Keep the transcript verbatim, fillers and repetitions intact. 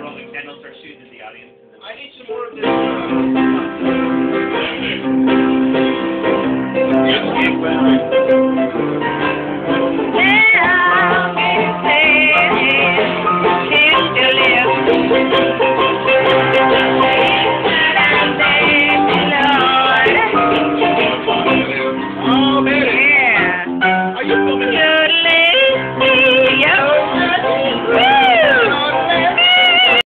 Roman candles or shoes in the audience. I need some more of this. Yes,